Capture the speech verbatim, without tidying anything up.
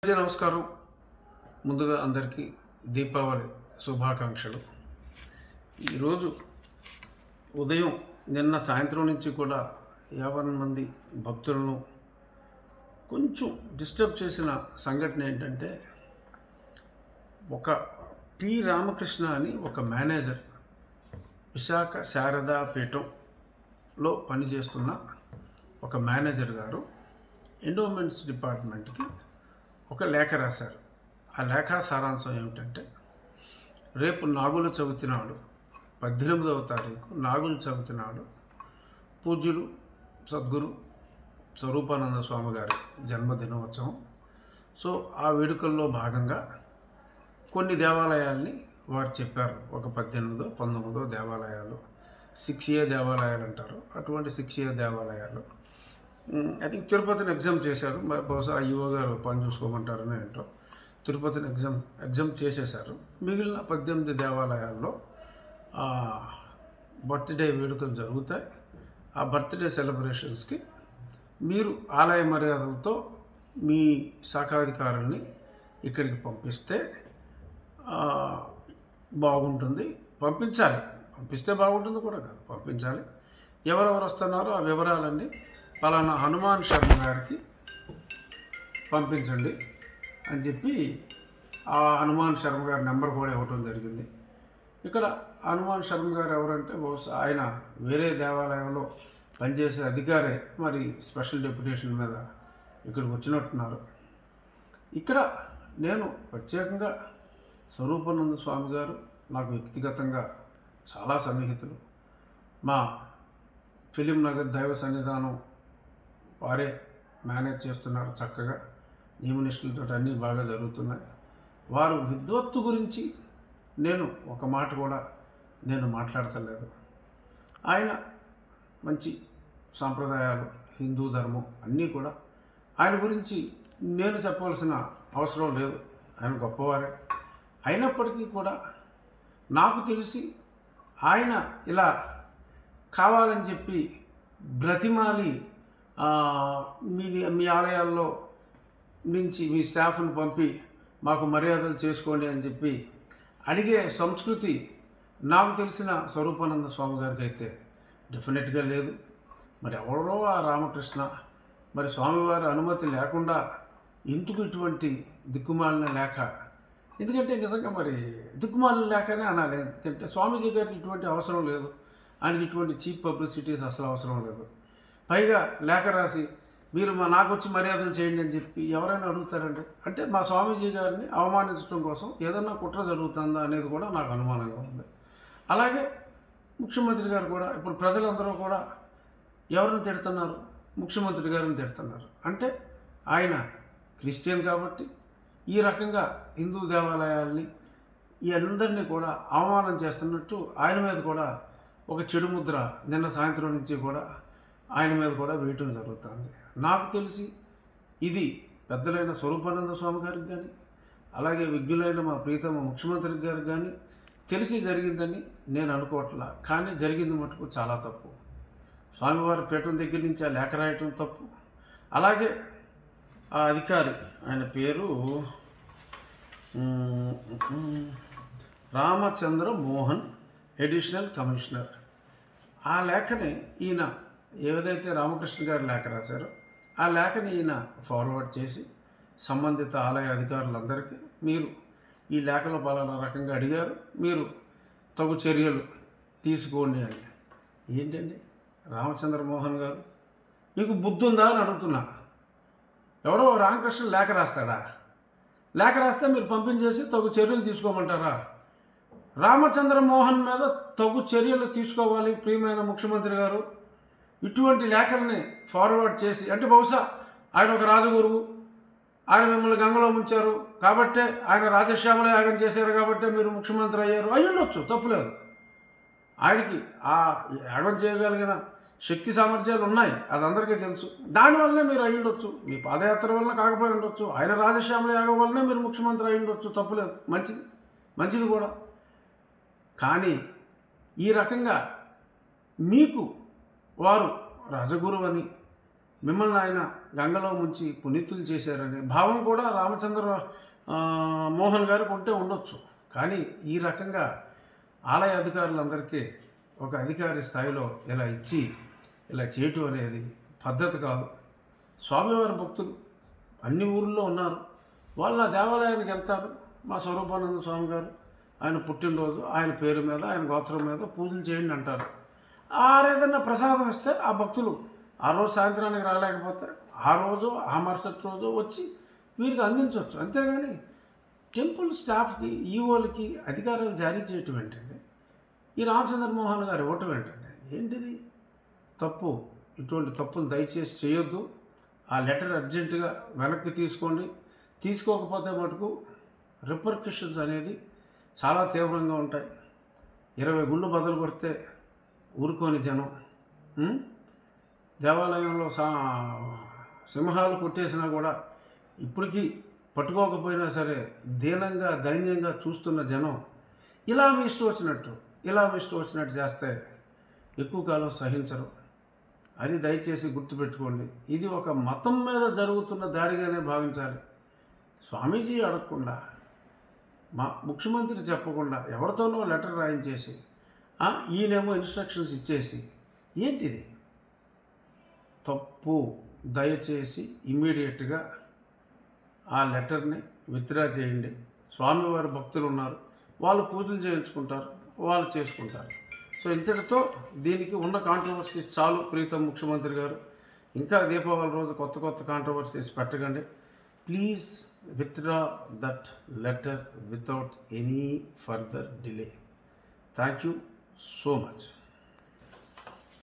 నమస్కారం. ముందుగా అందరికీ దీపావళి శుభాకాంక్షలు. ఈరోజు ఉదయం నిన్న సాయంత్రం నుంచి కూడా యాభై మంది భక్తులను కొంచెం డిస్టర్బ్ చేసిన సంఘటన ఏంటంటే, ఒక పి రామకృష్ణ అని ఒక మేనేజర్ విశాఖ శారదా పీఠంలో పనిచేస్తున్న ఒక మేనేజర్ గారు ఎండోమెంట్స్ డిపార్ట్మెంట్కి ఒక లేఖ రాశారు. ఆ లేఖ సారాంశం ఏమిటంటే, రేపు నాగుల చవితి నాడు పద్దెనిమిదవ తారీఖు నాగుల చవితి నాడు పూజ్యులు సద్గురు స్వరూపానంద స్వామి గారి జన్మదినోత్సవం. సో ఆ వేడుకల్లో భాగంగా కొన్ని దేవాలయాల్ని వారు చెప్పారు. ఒక పద్దెనిమిదో పంతొమ్మిదో దేవాలయాలు, సిక్స్ ఏ దేవాలయాలు అంటారు. అటువంటి సిక్స్ ఏ దేవాలయాలు ఐ థింక్ తిరుపతిని ఎగ్జామ్ చేశారు. బహుశా ఈవో గారు పని చూసుకోమంటారని ఏంటో తిరుపతిని ఎగ్జామ్ ఎగ్జామ్ చేసేశారు. మిగిలిన పద్దెనిమిది దేవాలయాల్లో బర్త్డే వేడుకలు జరుగుతాయి. ఆ బర్త్డే సెలబ్రేషన్స్కి మీరు ఆలయ మర్యాదలతో మీ శాఖాధికారుల్ని ఇక్కడికి పంపిస్తే బాగుంటుంది. పంపించాలి, పంపిస్తే బాగుంటుంది కూడా కాదు, పంపించాలి. ఎవరెవరు వస్తున్నారో ఆ వివరాలన్నీ పలానా హనుమాన్ శర్మ గారికి పంపించండి అని చెప్పి ఆ హనుమాన్ శర్మ గారి నెంబర్ కూడా ఇవ్వటం జరిగింది. ఇక్కడ హనుమాన్ శర్మ గారు ఎవరంటే, బహుశా ఆయన వేరే దేవాలయంలో పనిచేసే అధికారే, మరి స్పెషల్ డెప్యుటేషన్ మీద ఇక్కడికి వచ్చినట్టున్నారు. ఇక్కడ నేను ప్రత్యేకంగా స్వరూపానంద స్వామి గారు నాకు వ్యక్తిగతంగా చాలా సన్నిహితులు. మా ఫిలిం నగర్ దైవ సన్నిధానం వారే మేనేజ్ చేస్తున్నారు. చక్కగా నియమనిష్టలతో అన్నీ బాగా జరుగుతున్నాయి. వారు విద్వత్తు గురించి నేను ఒక మాట కూడా నేను మాట్లాడతలేదు. ఆయన మంచి సాంప్రదాయాలు, హిందూ ధర్మం అన్నీ కూడా ఆయన గురించి నేను చెప్పవలసిన అవసరం లేదు. ఆయన గొప్పవారే. అయినప్పటికీ కూడా నాకు తెలిసి ఆయన ఇలా కావాలని చెప్పి బ్రతిమాలి మీ మీ ఆలయాల్లో నుంచి మీ స్టాఫ్ను పంపి మాకు మర్యాదలు చేసుకోండి అని చెప్పి అడిగే సంస్కృతి నాకు తెలిసిన స్వరూపానంద స్వామి గారికి అయితే డెఫినెట్గా లేదు. మరి ఎవరో ఆ రామకృష్ణ మరి స్వామివారి అనుమతి లేకుండా ఎందుకు ఇటువంటి దిక్కుమాలిన లేఖ? ఎందుకంటే నిజంగా మరి దిక్కుమాలిన లేఖనే అనాలి. ఎందుకంటే స్వామీజీ గారికి ఇటువంటి అవసరం లేదు. ఆయనకి ఇటువంటి చీప్ పబ్లిసిటీస్ అసలు అవసరం లేదు. పైగా లేఖ రాసి మీరు మా నాకు వచ్చి మర్యాదలు చేయండి అని చెప్పి ఎవరైనా అడుగుతారండి? అంటే మా స్వామీజీ గారిని అవమానించడం కోసం ఏదన్నా కుట్ర జరుగుతుందా అనేది కూడా నాకు అనుమానంగా ఉంది. అలాగే ముఖ్యమంత్రి గారు కూడా ఇప్పుడు ప్రజలందరూ కూడా ఎవరిని తిడుతున్నారు? ముఖ్యమంత్రి గారిని తిడుతున్నారు. అంటే ఆయన క్రిస్టియన్ కాబట్టి ఈ రకంగా హిందూ దేవాలయాల్ని ఈ అందరినీ కూడా అవమానం చేస్తున్నట్టు ఆయన మీద కూడా ఒక చెడు ముద్ర నిన్న సాయంత్రం నుంచి కూడా ఆయన మీద కూడా వేయటం జరుగుతుంది. నాకు తెలిసి ఇది పెద్దలైన స్వరూపానంద స్వామి గారికి కానీ అలాగే విజ్ఞులైన మా ప్రీతమ ముఖ్యమంత్రి గారికి కానీ తెలిసి జరిగిందని నేను అనుకోవట్లా. కానీ జరిగింది మటుకు చాలా తప్పు. స్వామివారి పీఠం దగ్గర నుంచి ఆ లేఖ రాయటం తప్పు. అలాగే ఆ అధికారి, ఆయన పేరు రామచంద్ర మోహన్, అడిషనల్ కమిషనర్. ఆ లేఖని ఈయన ఏదైతే రామకృష్ణ గారు లేఖ రాశారో ఆ లేఖని ఈయన ఫార్వర్డ్ చేసి సంబంధిత ఆలయ అధికారులందరికీ మీరు ఈ లేఖలో పలానా రకంగా అడిగారు, మీరు తగు చర్యలు తీసుకోండి అని. ఏంటండి రామచంద్ర మోహన్ గారు, మీకు బుద్ధి ఉందా అని అడుగుతున్నా. ఎవరో రామకృష్ణ లేఖ రాస్తాడా? లేఖ రాస్తే మీరు పంపించేసి తగు చర్యలు తీసుకోమంటారా? రామచంద్ర మోహన్ మీద తగు చర్యలు తీసుకోవాలి ప్రియమైన ముఖ్యమంత్రి గారు. ఇటువంటి లేఖల్ని ఫార్వర్డ్ చేసి, అంటే బహుశా ఆయన ఒక రాజగురువు, ఆయన మిమ్మల్ని గంగలో ముంచారు కాబట్టే, ఆయన రాజశ్యామల యాగం చేశారు కాబట్టే మీరు ముఖ్యమంత్రి అయ్యారు అయి ఉండొచ్చు, తప్పులేదు. ఆయనకి ఆ యాగం చేయగలిగిన శక్తి సామర్థ్యాలు ఉన్నాయి, అది అందరికీ తెలుసు. దానివల్లనే మీరు అయి ఉండొచ్చు. మీ పాదయాత్ర వలన కాకపోయి ఉండొచ్చు. ఆయన రాజశ్యామల యాగం వల్లనే మీరు ముఖ్యమంత్రి అయి ఉండొచ్చు, తప్పులేదు, మంచిది మంచిది కూడా. కానీ ఈ రకంగా మీకు వారు రాజగురువు అని మిమ్మల్ని ఆయన గంగలో ముంచి పునీతులు చేశారనే భావం కూడా రామచంద్ర ఆ, మోహన్ గారికి ఉంటే ఉండొచ్చు. కానీ ఈ రకంగా ఆలయ అధికారులందరికీ ఒక అధికారి స్థాయిలో ఇలా ఇచ్చి ఇలా చేయటం అనేది పద్ధతి కాదు. స్వామివారి భక్తులు అన్ని ఊర్లో ఉన్నారు, వాళ్ళ దేవాలయానికి వెళ్తారు. మా స్వరూపానంద స్వామి గారు ఆయన పుట్టినరోజు ఆయన పేరు మీద ఆయన గోత్రం మీద పూజలు చేయండి అంటారు. ఆరేదన్నా ప్రసాదం ఇస్తే ఆ భక్తులు ఆ రోజు సాయంత్రానికి రాలేకపోతే ఆ రోజు ఆ మరుసటి రోజు వచ్చి వీరికి అందించవచ్చు. అంతేగాని టెంపుల్ స్టాఫ్కి ఈవోలకి అధికారాలు జారీ చేయటం ఏంటండి? ఈ రామచంద్రమోహన్ గారు ఇవ్వటం ఏంటండి? ఏంటిది తప్పు? ఇటువంటి తప్పులు దయచేసి చేయొద్దు. ఆ లెటర్ అర్జెంటుగా వెనక్కి తీసుకోండి. తీసుకోకపోతే మటుకు రిపర్కషన్స్ అనేది చాలా తీవ్రంగా ఉంటాయి. ఇరవై గుళ్ళు బదులు కొడితే ఊరుకోని జనం, ఉం? దేవాలయంలో సా సింహాలు కొట్టేసినా కూడా ఇప్పటికీ పట్టుకోకపోయినా సరే దీనంగా దైన్యంగా చూస్తున్న జనం ఇలా మీ ఇష్టం వచ్చినట్టు ఇలా మీ ఇష్టం వచ్చినట్టు చేస్తే ఎక్కువ కాలం సహించరు. అది దయచేసి గుర్తుపెట్టుకోండి. ఇది ఒక మతం మీద జరుగుతున్న దాడిగానే భావించాలి. స్వామీజీ అడగకుండా, మా ముఖ్యమంత్రి చెప్పకుండా ఎవరితోనో లెటర్ రాయించేసి ఈయనేమో ఇన్స్ట్రక్షన్స్ ఇచ్చేసి ఏంటిది తప్పు. దయచేసి ఇమ్మీడియట్గా ఆ లెటర్ని విత్డ్రా చేయండి. స్వామివారి భక్తులు ఉన్నారు, వాళ్ళు పూజలు చేయించుకుంటారు, వాళ్ళు చేసుకుంటారు. సో ఇంతటితో దీనికి ఉన్న కాంట్రవర్సీస్ చాలు. ప్రీతం ముఖ్యమంత్రి గారు, ఇంకా దీపావళి రోజు కొత్త కొత్త కాంట్రవర్సీస్ పెట్టకండి. Please withdraw that letter without any further delay. Thank you so much.